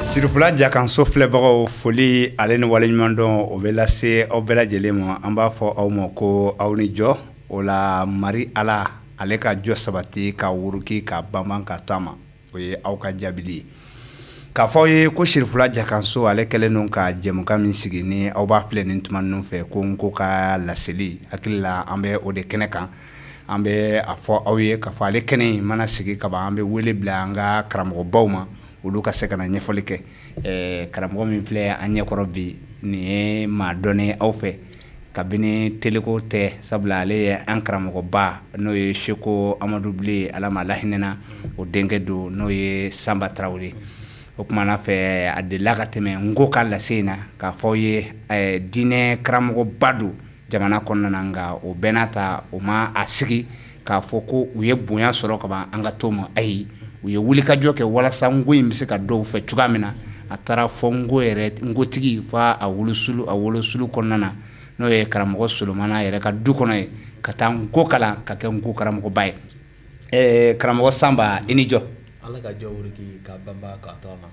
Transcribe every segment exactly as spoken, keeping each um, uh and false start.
Sirifula Jakanso filɛbagaw foli ale ni waleɲuman dɔn o bɛ lase aw bɛɛ lajɛlen ma an b'a fɔ aw ma ko aw ni jɔ o la Mari Ala ale ka jɔ sabati ka wuruki ka banban ka to a ma o ye aw ka jaabili ye k'a fɔ aw ye ko Sirifula Jakanso ale kɛlen don ka jɛmukan min sigi ni aw b'a filɛ nin tuma ninnu fɛ ko n ko ka laseli hakili la an bɛ o de kɛnɛ kan an bɛ a fɔ aw ye k'a fɔ ale kɛnɛ in mana sigi ka ban an bɛ wele bila an ka karamɔgɔbaw ma olu ka se ka na ɲɛfɔli kɛ ɛɛ karamɔgɔ min filɛ an ɲɛkɔrɔ bi nin ye maa dɔnni aw fɛ kabini teleko tɛ sabula ale ye an karamɔgɔba n'o ye Seko Amadu Bile ala ma lahinɛna o denkɛ don n'o ye Sanba Tarawele o kumana fɛ a delila ka tɛmɛ n ko ka lase in na k'a fɔ aw ye ɛɛ diinɛ karamɔgɔba don jamana kɔnɔna na nka o bɛɛ n'a ta o ma a sigi k'a fɔ ko u ye bonya sɔrɔ ka ban an ka to ma ayi u ye wulikajɔ kɛ walasa ngo in bɛ se ka dɔw fɛ cogoya min na a taara fɔ ngo yɛrɛ ngotigi fa a wolosulu a wolosulu kɔnɔna na n'o ye karamɔgɔ Solomana yɛrɛ ka du kɔnɔ ye ka taa ngo kalan ka kɛ ngo karamɔgɔba ye ɛɛ karamɔgɔ Sanba i ni jɔ ala ka jɔ wuruki ka banba ka to a ma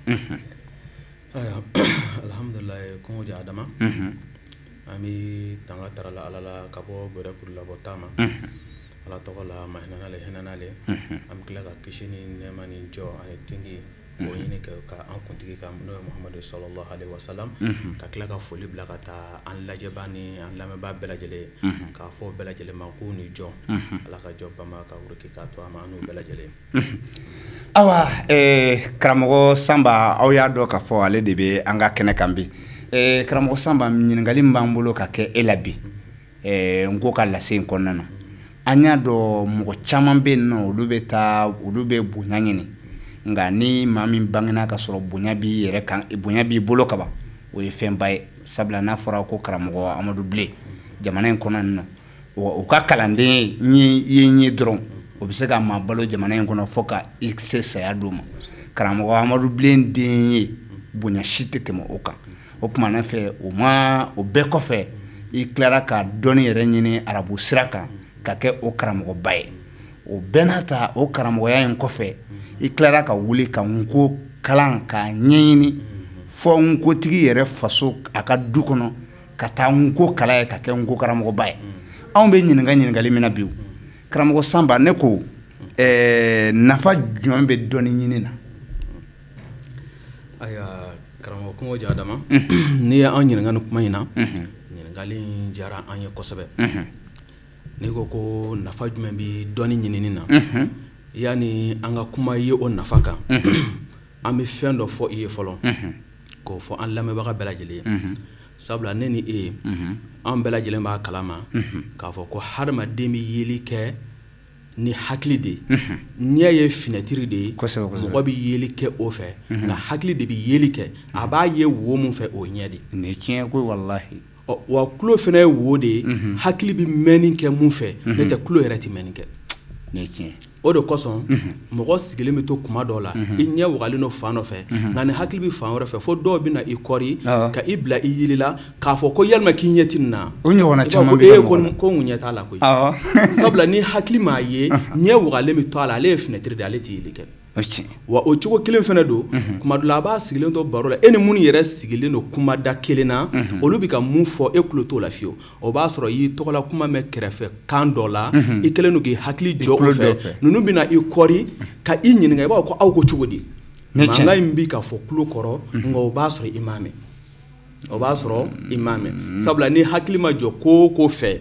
alhamdulilayi kɔngɔ diya adama an bɛ tanga tarala ala la ka bɔ bɛrɛ kurula bɔ taama ala tɔgɔ la mahinanale hinanale an tila ka kisi ni nɛɛma ni jɔ ani tingi o ɲini kɛ ka an kuntigi kan n'o ye Muhamadu sallallahu alaihi wasallam ka tila ka foli bila ka taa an lajɛbaa ni an lamɛnbaa bɛɛ lajɛlen k'a fɔ bɛɛ lajɛlen ma k'u ni jɔ ala ka jɔ bama ka wuruki ka to a ma an n'u bɛɛ lajɛlen awa ɛɛ karamɔgɔ Sanba aw y'a dɔn k'a fɔ ale de bɛ an ka kɛnɛ kan bi ɛɛ karamɔgɔ Sanba ɲininkali min b'an bolo ka kɛ e la bi ɛɛ n ko ka lase in kɔnɔna na an y'a dɔn mɔgɔ caman bɛ yen nɔ olu bɛ taa olu bɛ bonya ɲini nka ni maa min bangena ka sɔrɔ bonya b'i yɛrɛ kan bonya b'i bolo ka ban o ye fɛnba ye sabula n'a fɔra ko karamɔgɔ Amadu Bile jamana in kɔnɔ nɔ o ka kalanden ye ye ye dɔrɔn o bɛ se ka maa balo jamana in kɔnɔ fo ka i se saya d'o ma karamɔgɔ Amadu Bile den ye bonya si tɛ tɛmɛ o kan o kumana fɛ o ma o bɛɛ kɔfɛ i tilara ka dɔnni yɛrɛ ɲini arabu sira kan ka kɛ o karamɔgɔba ye o bɛɛ n'a ta o karamɔgɔya in kɔfɛ i tilara ka wuli ka nko kalan ka ɲɛɲini fɔ nkotigi yɛrɛ faso a ka du kɔnɔ ka taa nko kala ye ka kɛ nko karamɔgɔba ye anw bɛ ɲininka ɲininkali min na bi karamɔgɔ Sanba ne ko ɛɛ nafa jumɛn bɛ dɔnni ɲini na ayiwa karamɔgɔ kɔngɔ diya adama n'i ye an ɲininka nin kuma in na ɲininkali diyara an ye kosɛbɛ n'i ko ko nafa jumɛn bɛ dɔnni ɲinini na yani an ka kuma ye o nafa kan an bɛ fɛn dɔ fɔ i ye fɔlɔ k'o fɔ an lamɛnbaga bɛɛ lajɛlen ye sabula ne ni e an bɛɛ lajɛlen b'a kalama k'a fɔ ko hadamaden bɛ yeli kɛ ni hakili de ɲɛ ye finɛtiri de ye mɔgɔ bɛ yeli kɛ o fɛ nka hakili de bɛ yeli kɛ a b'a ye wo min fɛ o ɲɛ de nin tiɲɛ ko wallahi wa tulo fana ye wo de ye hakili bɛ mɛnni kɛ mun fɛ ne tɛ tulo yɛrɛ tɛ mɛnni kɛ nin tiɲɛ o de kosɔn mɔgɔ sigilen bɛ to kuma dɔw la i ɲɛ wagalen no fan dɔ fɛ nka ni hakili bɛ fan wɛrɛ fɛ fo dɔw bɛ na i kɔri ka i bila i yeli la k'a fɔ ko yalima k'i ɲɛ ti nin na o ɲɔgɔnna caman bɛ e ko ko n ɲɛ t'a la koyi sabula ni hakili m'a ye ɲɛ wagalen bɛ to a la ale ye finɛtiri de ale tɛ yeli kɛ wa o cogo kelen fana don kuma dɔ la a b'a sigilen to baro la e ni minnu yɛrɛ sigilen don kumada kelen na olu bɛ ka mun fɔ e tulo t'o la fiyewu o b'a sɔrɔ i y'i tɔgɔla kuma mɛn kɛrɛfɛ kan dɔ la i kɛlen don k'i hakili jɔ o fɛ ninnu bɛ na i kɔri ka i ɲininka i b'a fɔ ko aw ko cogo di mankan in bɛ ka fɔ tulo kɔrɔ nka o b'a sɔrɔ i m'a mɛn o b'a sɔrɔ i m'a mɛn sabula ni hakili ma jɔ ko o ko fɛ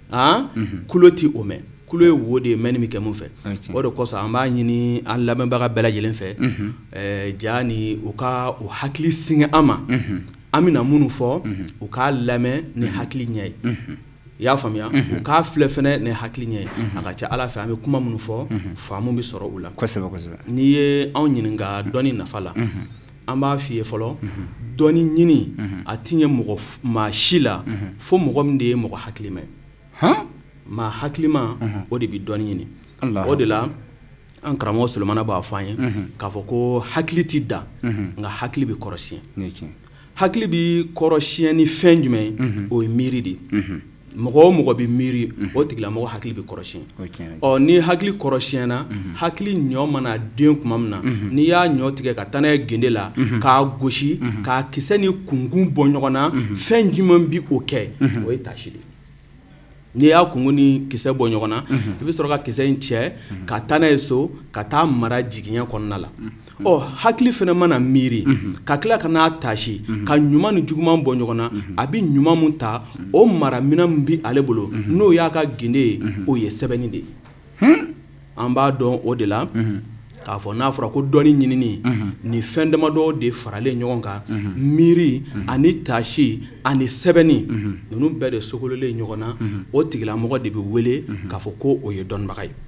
tulo tɛ o mɛn kulo ye wo de ye mɛnni min kɛ mun fɛ o de kosɔn an b'a ɲini an lamɛnbaga bɛɛ lajɛlen fɛ ɛɛ jaa ni u ka u hakili sigi an ma an bɛna minnu fɔ u k'a lamɛn ni hakili ɲɛ ye i y'a faamuya u k'a filɛ fɛnɛ ni hakili ɲɛ ye a ka ca ala fɛ an bɛ kuma minnu fɔ faamu bɛ sɔrɔ u la kosɛbɛ kosɛbɛ n'i ye anw ɲininka dɔnni nafa la an b'a f'i ye fɔlɔ dɔnni ɲini a ti ɲɛ mɔgɔ maa si la fo mɔgɔ min de ye mɔgɔ hakilima ye maa hakilima o de bɛ dɔnni ɲini o de la an karamɔgɔ Solomana b'a fɔ an ye k'a fɔ ko hakili tɛ da nka hakili bɛ kɔrɔsiyɛn hakili bɛ kɔrɔsiyɛn ni fɛn jumɛn o ye miiri de mɔgɔ o mɔgɔ bɛ miiri o tigilamɔgɔ hakili bɛ kɔrɔsiyɛn ɔ ni hakili kɔrɔsiyɛnna hakili ɲɔ mana den tuma min na n'i y'a ɲɔ tigɛ ka taa n'a ye gende la k'a gosi k'a kisɛ ni kunkun bɔ ɲɔgɔn na fɛn jumɛn bi o kɛ o ye tasi de n'i y'a kunkun ni kisɛ bɔ ɲɔgɔn na i bɛ sɔrɔ ka kisɛ in cɛ ka taa n'a ye so ka taa mara jigiɲɛ kɔnɔna la ɔ hakili fana mana miiri ka tila ka n'a tasi ka ɲuman ni juguman bɔ ɲɔgɔn na a bɛ ɲuman min ta o mara minɛn min bɛ ale bolo n'o y'a ka gende ye o ye sɛbɛnni de ye an b'a dɔn o de la k'a fɔ n'a fɔra ko dɔnni ɲinini ni fɛn damadɔ de faralen ɲɔgɔn kan miiri ani tasi ani sɛbɛnni ninnu bɛɛ de sokololen ɲɔgɔn na o tigilamɔgɔ de bɛ wele k'a fɔ ko o ye dɔnnibaga ye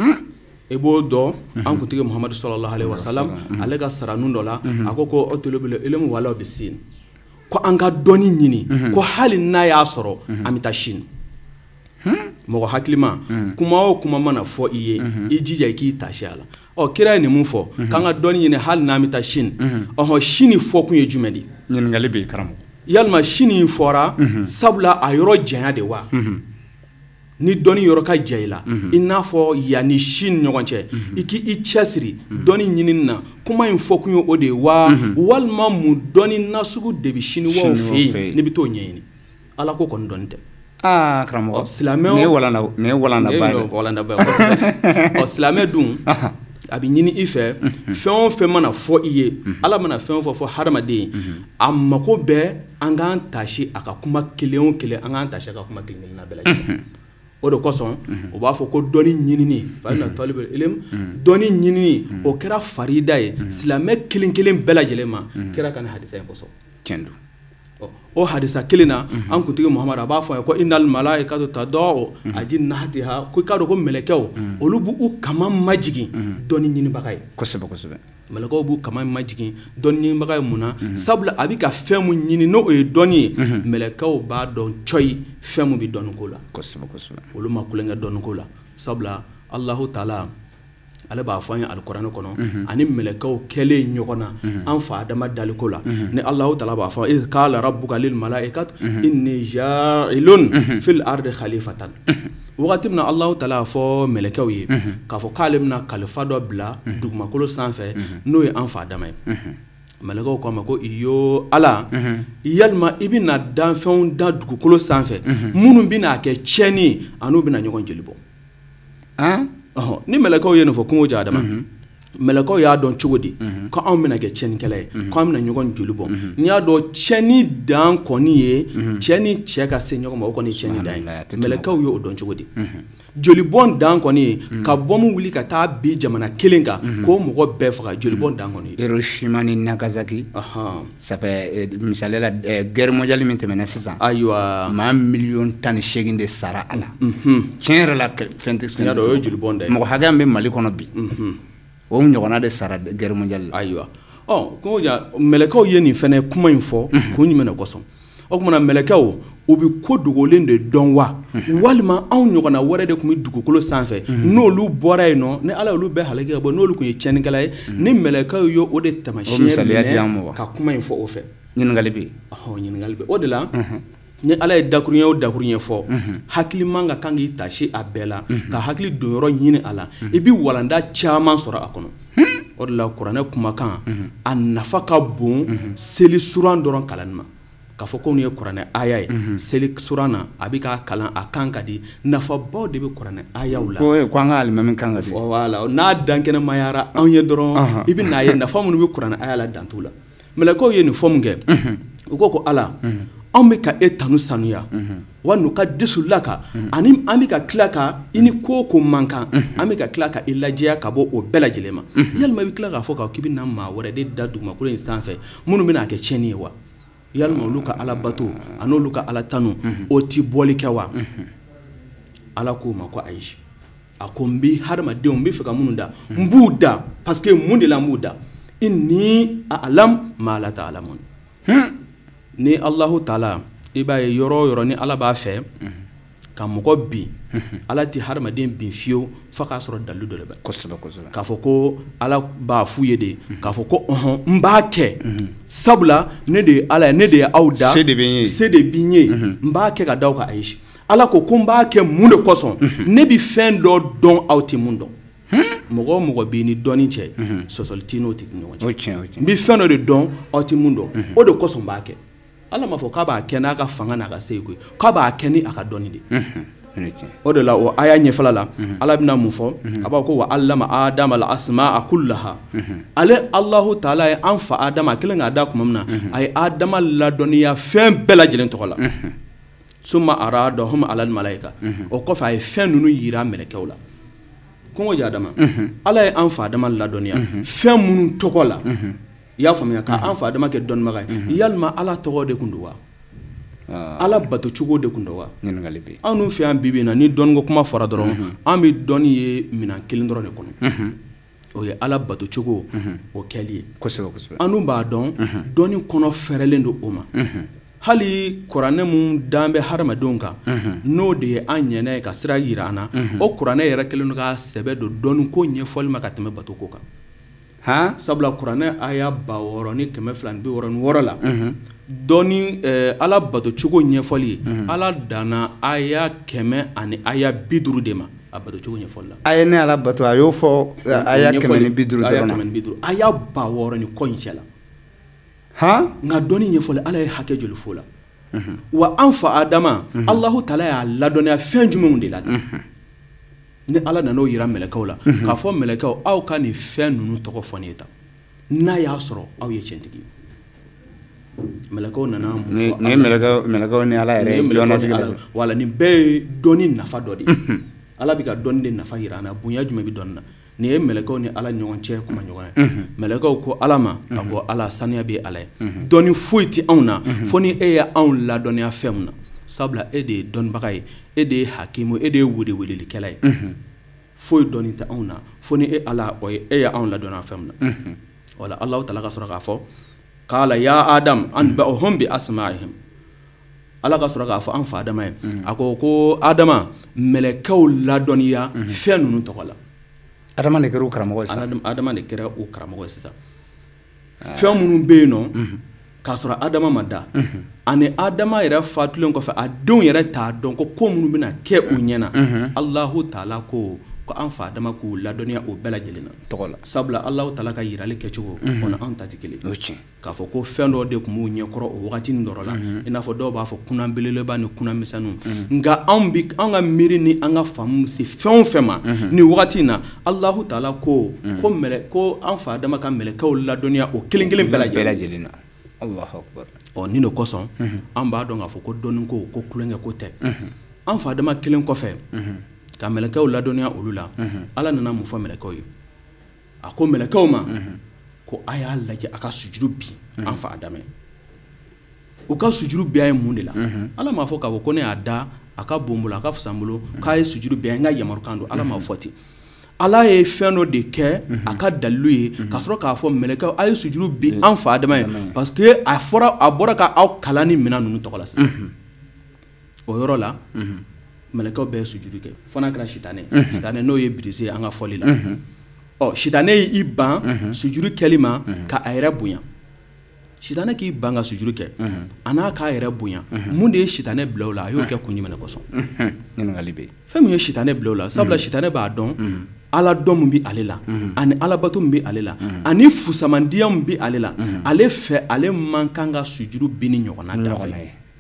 i b'o dɔn an kuntigi muhamadu sallallahu alaihi wasallam ale ka saranu dɔ la a ko ko otolobele ilmu walaw bɛ sin ko an ka dɔnni ɲini ko hali n'a y'a sɔrɔ an bɛ taa sini mɔgɔ hakilima kuma o kuma mana fɔ i ye i jija i k'i tasi a la ɔ kira ye nin mun fɔ k'an ka dɔnni ɲini hali n'an bɛ taa sini ɔhɔn sini fɔ kun ye jumɛn de ɲininkali bɛ karamɔgɔ yalima sini fɔra sabula a yɔrɔ janya de wa ni dɔnni yɔrɔ ka jan i la i n'a fɔ yanni sini ɲɔgɔn cɛ i k'i cɛsiri dɔnni ɲinini na kuma in fɔ kun ye o de ye wa walima mun dɔnni nasugu de bɛ siniwaw fɛ yen ne bɛ t'o ɲɛɲini ala ko kɔni dɔnni tɛ aa karamɔgɔ silamɛw nin ye walanda nin ye walanda ba ye walanda ba ye ɔ silamɛ dun a bɛ ɲini i fɛ fɛn o fɛn mana fɔ i ye ala mana fɛn o fɛn fɔ hadamaden a mako bɛ an k'an tasi a ka kuma kelen o kelen an k'an tasi a ka kuma kelen kelenna bɛɛ lajɛlen o de kosɔn u b'a fɔ ko dɔnni ɲinini fa inna talibal ilm dɔnni ɲinini o kɛra farida ye silamɛ kelen kelen bɛɛ lajɛlen ma kɛra ka nin hadisa in kosɔn tiɲɛ don o hadisa kelen na an kuntigi muhamadu a b'a fɔ ko innal malaikatu tadau ajnihatiha ko i k'a dɔn ko mɛlɛkɛw olu b'u kama majigin dɔnni ɲinibaga ye kosɛbɛ kosɛbɛ mɛlɛkɛw b'u kama majigin dɔnni ɲinibaga ye mun na sabula a bɛ ka fɛn mun ɲini n'o ye dɔnni ye mɛlɛkɛw b'a dɔn cɔyi fɛn mun bɛ dɔnniko la kosɛbɛ kosɛbɛ olu ma kulonkɛ dɔnniko la sabula alahu taala ale b'a fɔ an ye alikuranɛ kɔnɔ ani mɛlɛkɛw kɛlen ɲɔgɔn na an fa adama daliko la ni alahu taala b'a fɔ iz qala rabbuka lil malaikati inni ja'ilun fil ardi khalifatan wagati min na alahu taala y'a fɔ mɛlɛkɛw ye k'a fɔ k'ale bɛna kalifa dɔ bila dugumakolo sanfɛ n'o ye an fa adama ye mɛlɛkɛw k'a ma ko iyo ala yalima i bɛna danfɛnw da dugukolo sanfɛ minnu bɛna kɛ tiɲɛni an'u bɛna ɲɔgɔn jeli bɔ ni mɛlɛkɛw ye nin fɔ kungo ja adama mɛlɛkɛw y'a dɔn cogo di ko anw bɛna kɛ tiɲɛnikɛla ye ko an bɛna ɲɔgɔn joli bɔ n'i y'a dɔn tiɲɛni dan kɔni ye cɛ ni cɛ ka se ɲɔgɔn ma o kɔni ye tiɲɛni dan ye mɛlɛkɛw y'o dɔn cogo di jolibɔn dan kɔni ye ka bɔmu wuli ka taa bin jamana kelen kan k'o mɔgɔ bɛɛ faga jolibɔn dan kɔni ye Hiroshima ni Nagasaki ça fait misali la guerre mondiale min tɛmɛna sisan ayiwa maa miliyɔn tan ni seegin de sara a la tiɲɛ yɛrɛ la fɛn tɛ fɛn o ye jolibɔn dan ye mɔgɔ hakɛ min bɛ Mali kɔnɔ bi o ɲɔgɔnna de sara guerre mondiale la ayiwa ɔ ko ja mɛlɛkɛw ye nin fɛnɛ kuma in fɔ kun jumɛn de kosɔn o kumana mɛlɛkɛw u bɛ ko dogolen de dɔn wa walima anw ɲɔgɔnna wɛrɛ de tun bɛ dugukolo sanfɛ n'olu bɔra yen nɔ ni ala olu bɛɛ halaki ka bɔ n'olu tun ye tiɲɛnikɛla ye ni mɛlɛkɛw ye o de taamasiyɛn minɛ ka kuma in fɔ o fɛ ɲininkali bɛ yen ɔhɔn ɲininkali bɛ o de la ni ala ye dakuruɲɛ o dakuruɲɛ fɔ hakili man ka kan k'i tasi a bɛɛ la ka hakili don yɔrɔ ɲini a la i bɛ walanda caman sɔrɔ a kɔnɔ o de la kuranɛ kumakan a nafa ka bon seli suran dɔrɔn kalanni ma k'a fɔ ko nin ye kuranɛ aya ye seli suran na a bɛ k'a kalan a kan ka di nafabaw de bɛ kuranɛ ayaw la ko an ka alimami kan ka di wala n'a dankɛnɛmayara anw ye dɔrɔn i bɛ n'a ye nafa minnu bɛ kuranɛ aya la dantu la mɛlɛkɛw ye nin fɔ mun kɛ u ko ko ala anw bɛ ka e tanu sanuya wa n'u ka desu la kan ani an bɛ ka tila ka i ni ko o ko man kan an bɛ ka tila ka i lajɛya ka bɔ o bɛɛ lajɛlen ma yalima i bɛ tila k'a fɔ k'i bɛ na maa wɛrɛ de da dugumakolo in sanfɛ minnu bɛna kɛ tiɲɛni ye wa yalima olu ka ala bato ani olu ka ala tanu o ti bɔli kɛ wa ala k'o ma ko ayi a ko n bɛ hadamadenw n bɛ fɛ ka minnu da n b'u da parce que mun de la n b'u da inni a'lam ma la ta'lamun ni Allahu taala i b'a ye yɔrɔ o yɔrɔ ni ala b'a fɛ ka mɔgɔ bin ala ti hadamaden bin fiyewu fo k'a sɔrɔ dalilu dɔ de bɛ kosɛbɛ kosɛbɛ k'a fɔ ko ala b'a f'u ye de k'a fɔ ko ɔhɔn n b'a kɛ sabula ne de ye ala ye ne de ye aw da se de bɛ n ye se de bɛ n ye n b'a kɛ ka da aw kan ayi ala ko ko n b'a kɛ mun de kosɔn ne bi fɛn dɔ dɔn aw tɛ mun dɔn mɔgɔ o mɔgɔ b'i ni dɔɔni cɛ sɔsɔli t'i n'o tɛ ɲɔgɔn cɛ n bi fɛn dɔ de dɔn aw tɛ mun dɔn o de kosɔn n b'a kɛ ala m'a fɔ k'a b'a kɛ n'a ka fanga n'a ka se koyi k'a b'a kɛ ni a ka dɔnni de o de la o aya ɲɛfɛla la ala bɛna mun fɔ a b'a ko wa allama adama al asma'a kullaha ale Allahu taala ye an fa adama a kɛlen k'a da tuma min na a ye adama ladɔnniya fɛn bɛɛ lajɛlen tɔgɔ la summa aradahum ala al malaika o kɔfɛ a ye fɛn ninnu yira mɛlɛkɛw la kɔngɔ ja adama ala ye an fa adama ladɔnniya fɛn minnu tɔgɔ la i y'a faamuya k'an fa adama kɛ dɔnnibaga ye yalima ala tɔgɔ de tun don wa ala bato cogo de tun don wa an n'u fɛ yan bi bi in na ni dɔnniko kuma fɔra dɔrɔn an bɛ dɔnni ye minɛn kelen dɔrɔn de kɔnɔ o ye ala bato cogo o kɛli ye an n'u b'a dɔn dɔnni kɔnɔ fɛrɛlen don o ma hali kuranɛ mun dan bɛ hadamadenw kan n'o de ye an ɲɛnɛ ye ka sira yira an na o kuranɛ yɛrɛ kelen don ka sɛbɛ don dɔnni ko ɲɛfɔli ma ka tɛmɛ bato ko kan sabula kuranɛ aya ba wɔɔrɔ ni kɛmɛ fila ni bi wɔɔrɔ ni wɔɔrɔ la dɔnni ala bato cogo ɲɛfɔli ye ala danna aya kɛmɛ ani aya bi duuru de ma a bato cogo ɲɛfɔli la a ye ne ala bato a y'o fɔ aya kɛmɛ ni bi duuru dɔrɔn na aya kɛmɛ ni bi duuru aya ba wɔɔrɔ ni kɔ in cɛ la han nka dɔnni ɲɛfɔli ala ye hakɛ joli fɔ la wa an fa adama Allahu taala y'a ladɔnniya fɛn jumɛnw de la ni ala nan'o yira mɛlɛkɛw la k'a fɔ mɛlɛkɛw aw ka nin fɛn ninnu tɔgɔ fɔ ne ye tan n'a y'a sɔrɔ aw ye tiɲɛtigi ye mɛlɛkɛw nana mun fɔ ni mɛlɛkɛw mɛlɛkɛw ni ala yɛrɛ jɔnnasigi la wala nin bɛɛ ye dɔnni nafa dɔ de ye ala bɛ ka dɔnni de nafa yira an na bonya jumɛn bɛ dɔnni na nin ye mɛlɛkɛw ni ala ɲɔgɔn cɛ kuma ɲɔgɔn ye mɛlɛkɛw ko ala ma a ko ala sanuya bɛ ala ye dɔnni foyi tɛ anw na fo ni e ye anw ladɔnniya fɛn mun na sabula e de ye dɔnnibaga ye e de ye hakimu e de ye welewelelikɛla ye foyi dɔnni tɛ anw na fo ni e ala o ye e ye anw ladɔnniya fɛn mun na wala Allahu taala ka sɔrɔ k'a fɔ kala ya adam anba'uhum bi asma'ihim ala ka sɔrɔ k'a fɔ an fa adama ye a ko ko adama mɛlɛkɛw ladɔnniya fɛn ninnu tɔgɔ la adama de kɛra u karamɔgɔ ye sisan adama de kɛra u karamɔgɔ ye sisan fɛn minnu bɛ yen nɔ k'a sɔrɔ adama ma da ani adama yɛrɛ fatulen kɔfɛ a denw yɛrɛ t'a dɔn ko ko minnu bɛna kɛ u ɲɛna Allahu taala ko ko an fa adama k'u ladɔnniya o bɛɛ lajɛlen na tɔgɔ la sabula Allahu taala ka yirali kɛcogo o ni anw ta tɛ kelen ye k'a fɔ ko fɛn dɔ de tun b'u ɲɛkɔrɔ o wagati nin dɔrɔn la i n'a fɔ dɔw b'a fɔ kunan belebeleba ni kunan misɛnninw nka anw bi an ka miiri ni an ka faamu se fɛn o fɛn ma nin wagati in na Allahu taala ko ko mɛlɛ ko an fa adama ka mɛlɛkɛw ladɔnniya o kelen kelen bɛɛ lajɛlen na Allahu akbar ɔ nin de kosɔn an b'a dɔn k'a fɔ ko dɔnni ko ko kulonkɛ ko tɛ an fa adama kelen kɔfɛ ka mɛlɛkɛw ladɔnniya olu la ala nana mun fɔ mɛlɛkɛw ye a ko mɛlɛkɛw ma ko a y'a lajɛ a ka sujuru bi an fa adama ye u ka sujuru bi a ye mun de la ala m'a fɔ k'a fɔ ko ne y'a da a ka bon bolo a ka fisa n bolo k'a ye sujuru bi a ye n ka yamarukan don ala m'a fɔ ten ala ye fɛn dɔ de kɛ a ka dalilu ye ka sɔrɔ k'a fɔ mɛlɛkɛw a ye sujuru bi an fa adama ye parce que a fɔra a bɔra ka aw kalan ni minɛn ninnu tɔgɔ la sisan o yɔrɔ la mɛlɛkɛw bɛɛ ye sujuru kɛ fo n'a kɛra sitanɛ sitanɛ n'o ye bilisi ye an ka fɔli la ɔ sitanɛ y'i ban sujuru kɛli ma ka a yɛrɛ bonya sitanɛ k'i ban ka sujuru kɛ a n'a k'a yɛrɛ bonya mun de ye sitanɛ bila o la a y'o kɛ kun jumɛn de kosɔn fɛn min ye sitanɛ bila o la sabula sitanɛ b'a dɔn ala dɔn min bɛ ale la ani alabato min bɛ ale la ani fusamandiya min bɛ ale la ale fɛ ale man kan ka sujuru bi ni ɲɔgɔnna dafa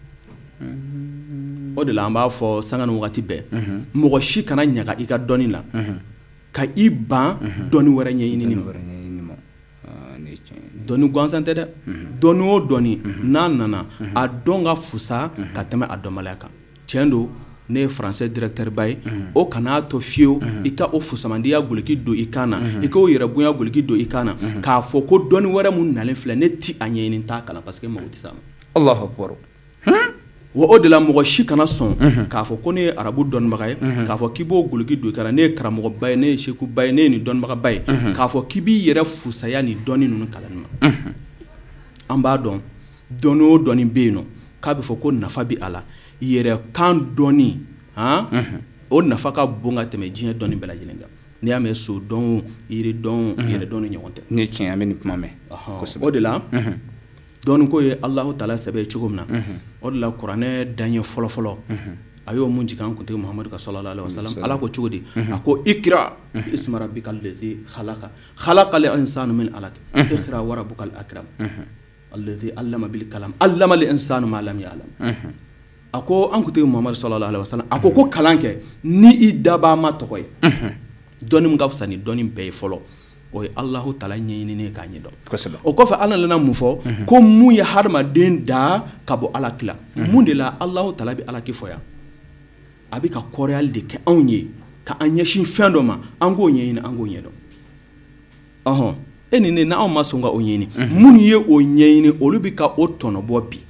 o de la an b'a fɔ sanga ni wagati bɛɛ mɔgɔ si kana ɲaga i ka dɔnni la ka i ban dɔnni wɛrɛ ɲɛɲinini ma dɔnni gansan tɛ dɛ dɔnni o dɔnni n'a nana a dɔn ka fusa ka tɛmɛ a dɔnbaliya kan tiɲɛ don ne ye français directeur ba ye o kan'a to fiyewu i ka o fusamandiya goloki don i kan na i ka o yɛrɛ bonya goloki don i kan na k'a fɔ ko dɔnni wɛrɛ mun nalen filɛ ne ti a ɲɛɲini t'a kalan parce que mago tɛ s'a ma Allahu akbar wa o de la mɔgɔ si kana sɔn k'a fɔ ko ne ye arabu dɔnnibaga ye k'a fɔ k'i b'o goloki don i kan na ne ye karamɔgɔba ye ne ye sekuba ye ne ye nin dɔnnibagaba ye k'a fɔ k'i b'i yɛrɛ fusaya nin dɔnni ninnu kalanni ma an b'a dɔn dɔnni o dɔnni bɛ yen nɔ k'a bɛ fɔ ko nafa bɛ a la yɛrɛ kan dɔnni o nafa ka bon ka tɛmɛ diɲɛ dɔnni bɛɛ lajɛlen kan n'i y'a mɛn so dɔn o yiri dɔn o yɛrɛ dɔn ni ɲɔgɔn tɛ ni tiɲɛ an bɛ nin kuma mɛn o de la dɔnni ko ye Allahu taala sɛbɛn ye cogo min na o de la kuranɛ daɲɛ fɔlɔfɔlɔ ayo mun jikan kunte Muhammad sallallahu alaihi wasallam ala ko cogodi ako ikra isma rabbikal ladhi khalaqa khalaqal insana min alaq ikra wa rabbukal akram alladhi allama bil kalam allama al insana ma lam ya'lam ako an kunte Muhammad sallallahu alaihi wasallam ako ko kalanke ni i daba ma tokoy doni mun gafsani doni be folo o Allahu taala nyini ne ka nyido o ko fa ala lana mu fo ko mu ya harma den da kabo ala kila mun de la Allahu taala bi ala ki foya abi ka koreal de ke onye ka anya shin fendo ma ango nyini ango nyedo aha eni ne na o masonga onyini mun ye o nyini olubi ka o tono bo bi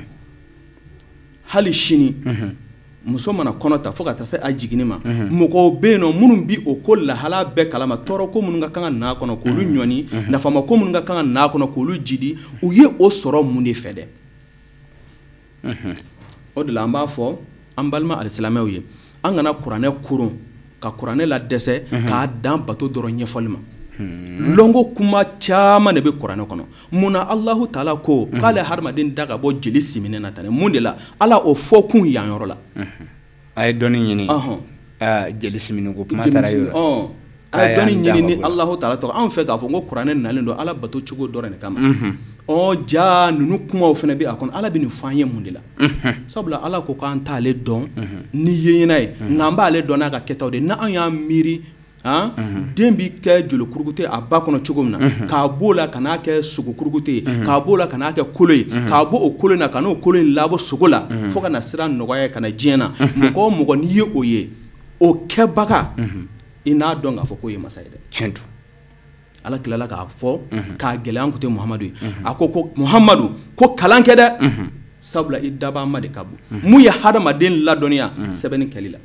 hali shini muso mana kɔnɔta fo ka taa se a jigini ma mɔgɔw bɛ yen nɔ minnu bi o ko lahala bɛɛ kalama tɔɔrɔ ko minnu ka kan ka n'a kɔnɔ k'olu ɲɔni nafama ko minnu ka kan ka n'a kɔnɔ k'olu jidi u ye o sɔrɔ mun de fɛ dɛ o de la an b'a fɔ an balima alisilamɛw ye an kana kuranɛ koron ka kuranɛ la dɛsɛ k'a dan bato dɔrɔn ɲɛfɔli ma lɔngo kuma caman de bɛ kuranɛ kɔnɔ mun na Allahu taala ko k'ale hadamaden da ka bɔ jeli siminen na tan mun de la ala o fɔ kun yan yɔrɔ la a ye dɔnni ɲini jeli siminen ko kuma taara yɔrɔ a ye dɔnni ɲini ni Allahu taala tɔgɔ an fɛ k'a fɔ ko kuranɛ nalen don ala bato cogo dɔrɔn de kama ɔ ja ninnu kumaw fana bɛ a kɔnɔ ala bɛ nin fɔ an ye mun de la sabula ala ko k'an t'ale dɔn ni yeɲɛna ye nka an b'ale dɔn n'a ka kɛtaw de n'an y'an miiri ah den bi kɛ joli kurukute a ba kɔnɔ cogo min na k'a b'o la ka n'a kɛ sogo kurukute k'a b'o la ka n'a kɛ kolo ye k'a bɔ o kolo in na ka n'o kolo in labɔ sogo la fo ka na sira nɔgɔya ka na diɲɛ na mɔgɔ o mɔgɔ n'i ye o ye o kɛbaga i n'a dɔn k'a fɔ k'o ye masa ye dɛ tiɲɛ don ala tilala k'a fɔ k'a gɛlɛya an kun tɛ Muhamadu ye a ko ko Muhamadu ko kalan kɛ dɛ sabula i daba ma de ka bon mun ye hadamaden ladɔnniya sɛbɛnni kɛli la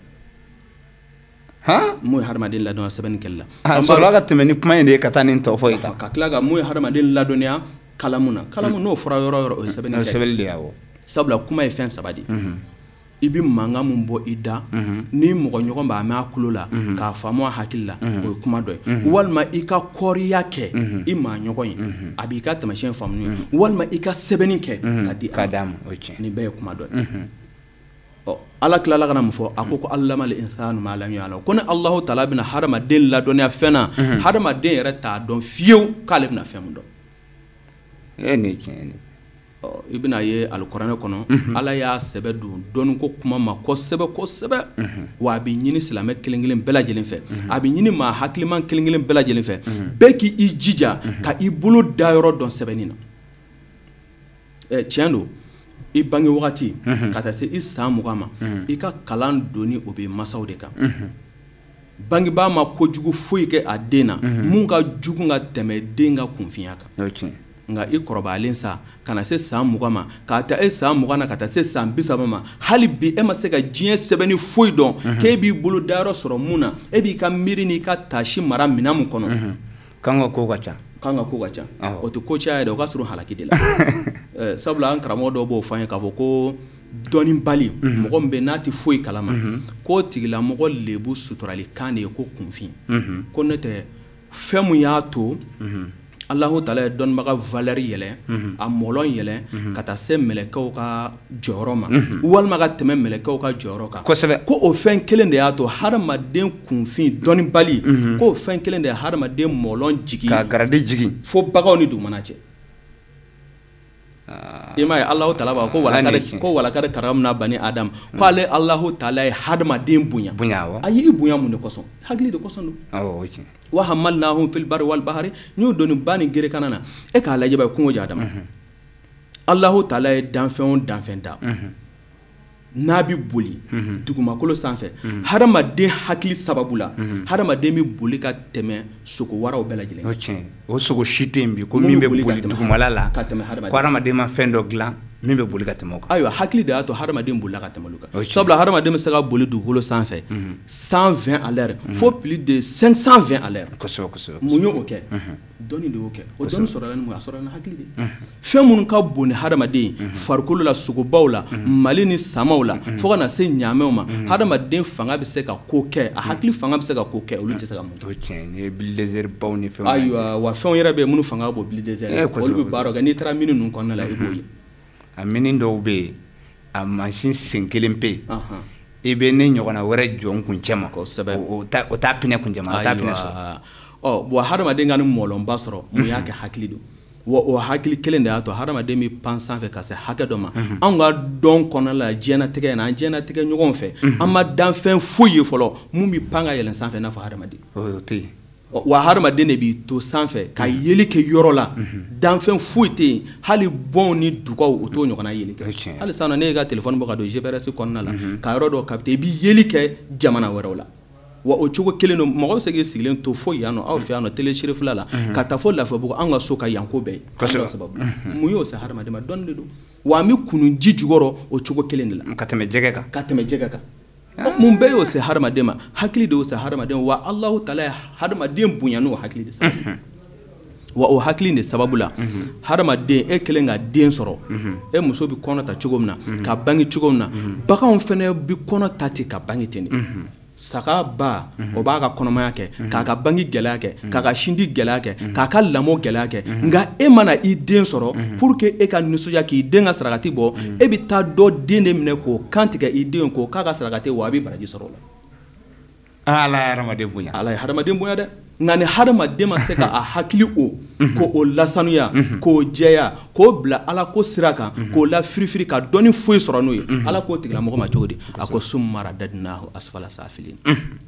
mun ye hadamaden ladɔnniya sɛbɛnni kɛli la a sɔrɔla ka tɛmɛ ni kuma in de ye ka taa nin tɔ fɔ ye ka tila ka mun ye hadamaden ladɔnniya kalamu na kalamu n'o fɔra yɔrɔ yɔrɔ o ye sɛbɛnni kɛ sɛbɛnni de ye awɔ sabula kuma ye fɛn saba de i bi mankan mun bɔ i da ni mɔgɔ ɲɔgɔn b'a mɛn a kulo la k'a faamu a hakili la o ye kuma dɔ ye walima i ka kɔɔriya kɛ i maa ɲɔgɔn ye a b'i ka taamasiyɛn faamu ye walima i ka sɛbɛnni kɛ ka di k'a d'a ma o ye tiɲɛ nin bɛɛ ye kuma dɔ ye ɔ ala tilala ka na mun fɔ a ko ko allamal insanu ma lam ya'lam ko ni Allahu taala bɛna hadamaden ladɔnniya fɛn na hadamaden yɛrɛ t'a dɔn fiyewu k'ale bɛna fɛn min dɔn e nin ye tiɲɛ ye i bɛna ye alikuranɛ kɔnɔ ala y'a sɛbɛ don dɔnni ko kuma ma kosɛbɛ kosɛbɛ wa a bɛ ɲini silamɛ kelen kelen bɛɛ lajɛlen fɛ a bɛ ɲini maa hakiliman kelen kelen bɛɛ lajɛlen fɛ bɛɛ k'i jija ka i bolo da yɔrɔ dɔn sɛbɛnni na ɛ tiɲɛ don i bange wagati ka taa se i san mugan ma i ka kalan donni o bɛ masaw de kan bangebaa ma kojugu foyi kɛ a den na mun ka jugu ka tɛmɛ den ka kunfinya kan nka i kɔrɔbayalen sa ka na se san mugan ma k'a ta e san mugan na ka taa se san bi saba ma hali bi e ma se ka diɲɛ sɛbɛnni foyi dɔn k'e b'i bolo dayɔrɔ sɔrɔ mun na e b'i ka miiri n'i ka taasi mara minɛn mun kɔnɔ kan ka ko ka ca kan ka ko ka ca o tɛ ko caya dɛ o ka surun halaki de la sabula an karamɔgɔ dɔw b'o fɔ an ye k'a fɔ ko dɔnni bali mɔgɔ min bɛ n'a tɛ foyi kalama k'o tigilamɔgɔ lebu suturali kan de ye ko kunfin ko ne tɛ fɛn mun y'a to Allahu taala ye dɔnnibaga valeur yɛlɛ a mɔlɔn yɛlɛ ka taa se mɛlɛkɛw ka jɔyɔrɔ ma walima ka tɛmɛ mɛlɛkɛw ka jɔyɔrɔ kan kosɛbɛ ko o fɛn kelen de y'a to hadamaden kunfin dɔnnibali k'o fɛn kelen de ye hadamaden mɔlɔn jigi ka garadi jigi fo bagaw ni dugumana cɛ i m'a ye Allahu taala b'a ko walakari ko walakari karamna bani adam ko ale Allahu taala ye hadamaden bonya bonya wa ayi i bonya mun de kɔsɔn hakili de kɔsɔn don awɔ o tiɲɛ wa hamalnahum fil barri wal bahri n'o doni bani gere kana na e k'a lajɛ ba kungo jadama Allahu taala ye danfɛn o danfɛn da n'a bi boli dugumakolo sanfɛ hadamaden hakili sababu la hadamaden bɛ boli ka tɛmɛ sogo waraw bɛɛ lajɛlen o tiɲɛ o sogo si tɛ yen bi ko min bɛ boli dugumala la ka tɛmɛ hadamaden ko hadamaden ma fɛn dɔ dilan min bɛ boli ka tɛmɛ o kan ayiwa hakili de y'a to hadamaden bolila ka tɛmɛ olu kan sabula hadamaden bɛ se ka boli dugukolo sanfɛ cent vingt à l'heure fo plus de cinq cent vingt à l'heure kosɛbɛ kosɛbɛ mun y'o kɛ dɔnni de y'o kɛ o dɔnni sɔrɔla ni mun ye a sɔrɔla ni hakili de fɛn minnu ka bon ni hadamaden farikolo la sogobaw la mali ni samaw la fo ka na se ɲaamɛw ma hadamaden fanga bɛ se ka ko kɛ a hakili fanga bɛ se ka ko kɛ olu tɛ se ka mun kɛ o tiɲɛ ni ye bilidezɛri baw ni fɛnw ayiwa wa fɛnw yɛrɛ bɛ yen minnu fanga ka bon bilidezɛri olu bɛ baara kɛ n'i taara mini ninnu kɔnɔna la i b'o ye a mini dɔw bɛ yen a mansin sen kelen pe yen i bɛ ne ɲɔgɔnna wɛrɛ jɔ n kuncɛ ma o t'a pinɛ kuncɛ ma o t'a pinɛ sɔrɔ ɔ bon hadamaden ka ni mɔlɔnba sɔrɔ mun y'a kɛ hakili don wa o hakili kelen de y'a to hadamaden bɛ pan sanfɛ ka se hakɛ dɔ ma anw ka dɔn kɔnɔna la diɲɛlatigɛ in na an diɲɛlatigɛ ɲɔgɔn fɛ an ma danfɛn foyi ye fɔlɔ mun bɛ pan ka yɛlɛn sanfɛ i n'a fɔ hadamaden o tɛ yen wa hadamaden de b'i to sanfɛ ka yeli kɛ yɔrɔ la danfɛn foyi tɛ yen hali bɔnw ni dugaw o t'o ɲɔgɔnna yeli kɛ hali sisan ne y'i ka telefɔni bɔ ka don G P R S kɔnɔna la ka yɔrɔ dɔ capter i bɛ yeli kɛ jamana wɛrɛw la wa o cogo kelen don mɔgɔ bɛ se k'i sigilen to fo yan nɔ aw fɛ yan nɔ télé shérif la ka taa fo Lafiyabugu an ka so ka yanko bɛɛ ye sababu mun y'o se hadamaden ma dɔnni de don wa an bɛ kunun ji jukɔrɔ o cogo kelen de la ka tɛmɛ jɛgɛ kan ka tɛmɛ jɛgɛ kan mun bɛɛ y'o se hadamaden ma hakili de y'o se hadamaden wa Alahu Taala ye hadamaden bonya n'o hakili de sababu wa o hakili de sababu la hadamaden e kelen ka den sɔrɔ e muso bɛ kɔnɔ ta cogo min na ka bange cogo min na baganw fana bɛ kɔnɔ ta ten ka bange ten de saga ba o b'a ka kɔnɔmaya kɛ k'a ka bange gɛlɛya kɛ k'a ka sinji gɛlɛya kɛ k'a ka lamɔ gɛlɛya kɛ nka e mana i den sɔrɔ pour que e ka nisɔndiya k'i den ka sarakati bɔ e bɛ taa dɔ den de minɛ k'o kan tigɛ i den k'o k'a ka sarakati wa a bɛ baraji sɔrɔ o la ala ye hadamaden bonya ala ye hadamaden bonya dɛ nka ni hadamaden ma se ka a hakili o ko o lasanuya k'o jɛya k'o bila ala ko sira kan k'o la firifiri ka dɔnni foyi sɔrɔ n'o ye ala k'o tigilamɔgɔ ma cogo di a ko summa radadnahu asfala safilin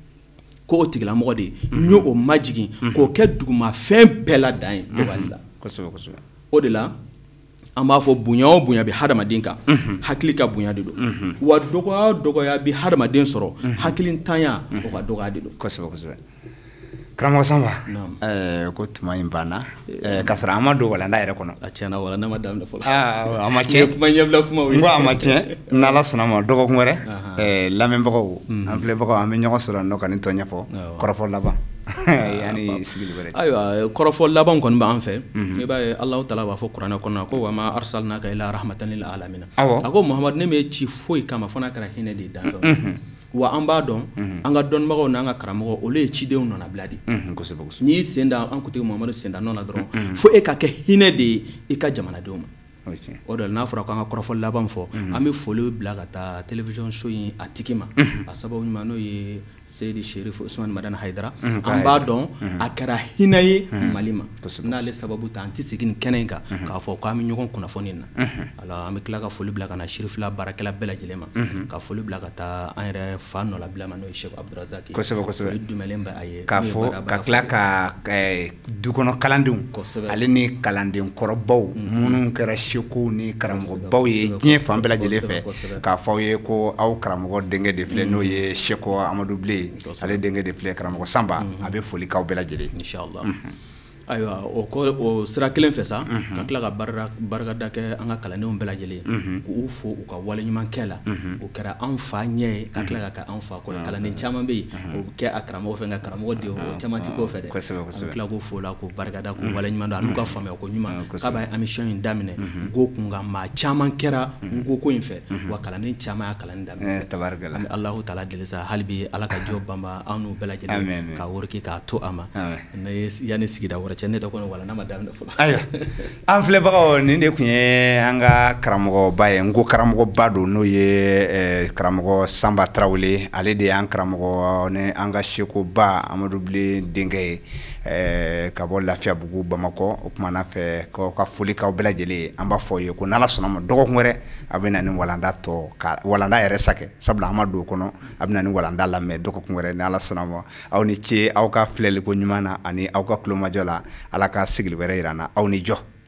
k'o tigilamɔgɔ de n y'o majigin k'o kɛ dugumafɛn bɛɛ la dan ye dɔgɔyali la kosɛbɛ kosɛbɛ o de la an b'a fɔ bonya o bonya bɛ hadamaden kan hakili ka bonya de don wa dɔgɔya o dɔgɔya bɛ hadamaden sɔrɔ hakilitanya o ka dɔgɔya de don kosɛbɛ kosɛbɛ karamɔgɔ Sanba ɛɛ ko tuma in banna ɛɛ ka sɔrɔ an ma don walanda yɛrɛ kɔnɔ a tiɲɛna walanda ma daminɛ fɔlɔ aa a ma tiɲɛ kuma ɲɛbila kuma o ye n ko a ma tiɲɛ n'Ala sɔnna ma dɔgɔkun wɛrɛ ɛɛ lamɛnbagaw an filɛbagaw an bɛ ɲɔgɔn sɔrɔ nɔ ka nin tɔ ɲɛfɔ kɔrɔfɔ laban ani sigili wɛrɛ ayiwa kɔrɔfɔ laban kɔni b'an fɛ i b'a ye Alahu Taala b'a fɔ kuranɛ kɔnɔ ko wa ma arsalnaka ila rahmatan lil alamin a ko Muhamadu ne m'e ci foyi kama fo n'a kɛra hinɛ de ye danfɛnw wa an b'a dɔn an ka dɔnnibagaw n'an ka karamɔgɔ olu ye cidenw nɔnabila de n'i y'i sen da an kuntigi Muhamadu sen da nɔ la dɔrɔn fo e ka kɛ hinɛ de ye i ka jamanadenw ma o de la n'a fɔra ko an ka kɔrɔfɔ laban fɔ an bɛ foli bila ka taa télévision so in a tigi ma a sababu ɲuman n'o ye Seydi Sherif Usmane Madani Hayidara an b'a dɔn a kɛra hinɛ ye Mali ma n'ale sababu ta an tɛ segin nin kɛnɛ in kan k'a fɔ k'an bɛ ɲɔgɔn kunnafoni na alors an bɛ tila ka foli bila ka na Sherifla baarakɛla bɛɛ lajɛlen ma ka foli bila ka taa an yɛrɛ fa nɔlabila ma n'o ye Cheikh Abdourazaki kosɛbɛ kosɛbɛ foli dumɛlen bɛ a ye k'a fɔ ka tila ka dukɔnɔ kalandenw ale ni kalanden kɔrɔbaw minnu kɛra seko ni karamɔgɔbaw ye diɲɛ fan bɛɛ lajɛlen fɛ k'a fɔ aw ye ko aw karamɔgɔ denkɛ de filɛ n'o ye Seko Amadu Bilen ale denkɛ de filɛ karamɔgɔ Sanba a bɛ foli k'aw bɛɛ lajɛlen inshallah ayiwa o ko o sira kelen fɛ sa ka tila ka barakada kɛ an ka kalandenw bɛɛ lajɛlen k'u fo u ka waleɲumankɛ la o kɛra an fa ɲɛ ye ka tila ka kɛ an fa kɔ kalanden caman bɛ yen o bɛ kɛ a karamɔgɔ fɛ nka karamɔgɔ de o caman ti k'o fɛ dɛ an tila k'o fo la k'o barikada k'o waleɲuman dɔn a n'u ka faamuya ko ɲuman k'a b'a émission in daminɛ n ko kun nka maa caman kɛra n ko ko in fɛ wa kalanden caman y'a kalanni daminɛ tabarikala an bɛ Alahu Taala deli sa hali bi Ala ka jɔ banba an n'u bɛɛ lajɛlen ka wari k'a to a ma yanni sigida wɛrɛ cɛ ne tɛ kɔni wala n'a ma daminɛ fɔlɔ ayiwa an filɛbagaw nin de tun ye an ka karamɔgɔba ye n ko karamɔgɔba don n'o ye karamɔgɔ Sanba Tarawele ale de y'an karamɔgɔ ni an ka sekoba Amadu Bilen denkɛ ye ka bɔ Lafiyabugu Bamakɔ o kumana fɛ k'aw ka foli k'aw bɛɛ lajɛlen ye an b'a fɔ ye ko n'Ala sɔnna ma dɔgɔkun wɛrɛ a bɛ na ni walanda tɔ ka walanda yɛrɛ sakɛ sabula an ma don o kɔnɔ a bɛ na ni walanda lamɛn dɔgɔkun wɛrɛ ni Ala sɔnna ma aw ni ce aw ka filɛliko ɲuman na ani aw ka kulomajɔ la Ala ka sigili wɛrɛ yira an na aw ni jɔ